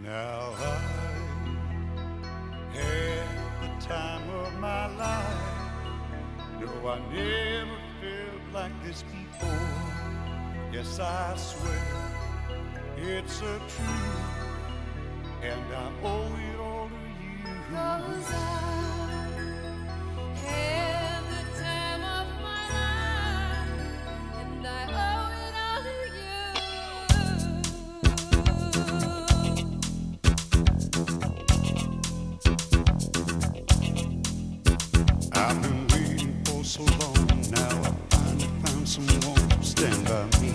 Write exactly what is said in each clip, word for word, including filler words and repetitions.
Now I had the time of my life. No, I never felt like this before. Yes, I swear it's a truth, and I owe it all to you. 'Cause I had the time of my life, and I owe it all to you. I've been waiting for so long. Now I finally found someone to stand by me.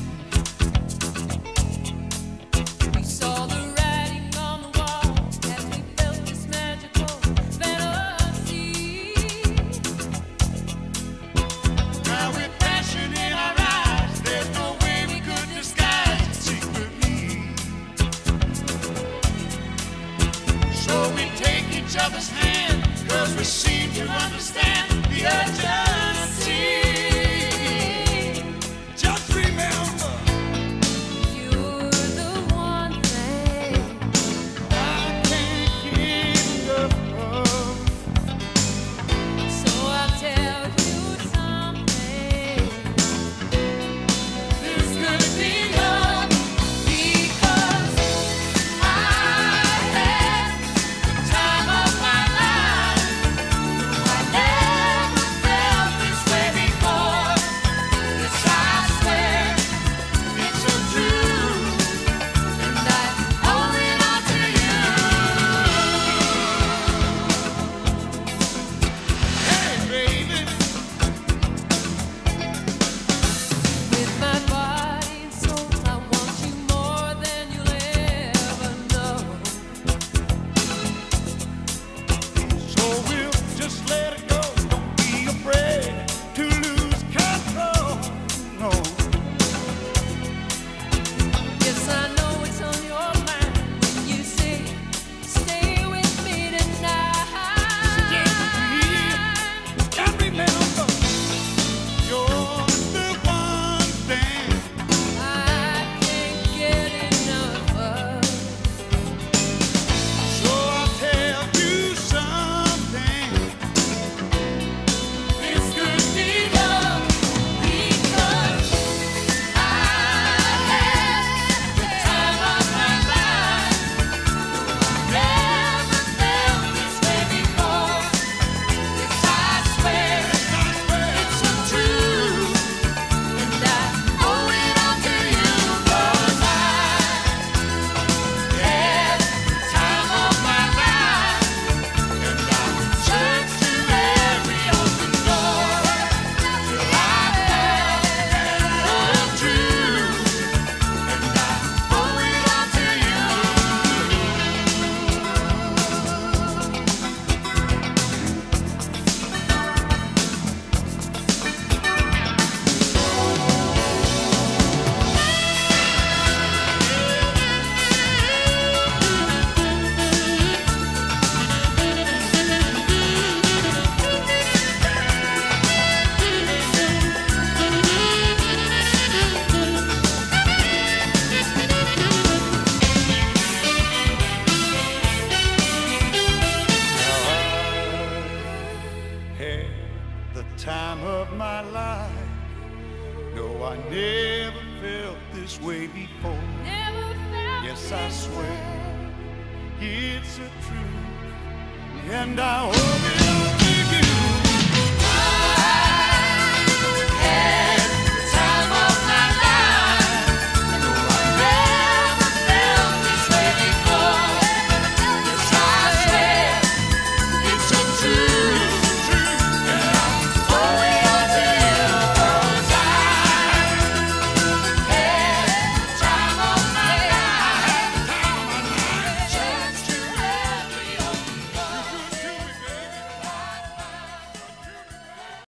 We saw the writing on the wall as we felt this magical fantasy. Now with passion in our eyes, there's no way we could disguise it secretly. So we take each other's hand, 'cause we seem to understand the urgency. Just remember, You're the one thing I can't get enough of. So I'll tell you something. This could be love, Because I had the time of my life. I never felt this way before. Yes, I swear it's a truth. and I owe it all to you. Hey, baby. With my body and soul, I want you more than you'll ever know. So we'll just let it go. Don't be afraid to lose control. No, Yes, I know it's on your mind when you say, stay with me tonight. and remember, you're the one thing I can't get enough of. So I'll tell you something. This could be love, Because I had the time of my life. Never felt this way before. Yes, I swear it's a truth, and I owe it all to you. 'Cause I had the time of my life, and I searched through every open door till I found the truth, and I owe it all to you. had the time of my life. No, I never felt this way before. Never felt Yes, I this swear way. it's a truth, and I hope